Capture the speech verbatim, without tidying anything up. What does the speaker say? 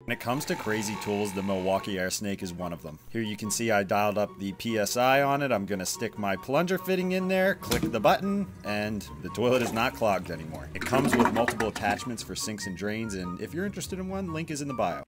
When it comes to crazy tools, the Milwaukee Air Snake is one of them. Here you can see I dialed up the P S I on it. I'm gonna stick my plunger fitting in there, click the button, and the toilet is not clogged anymore. It comes with multiple attachments for sinks and drains, and if you're interested in one, link is in the bio.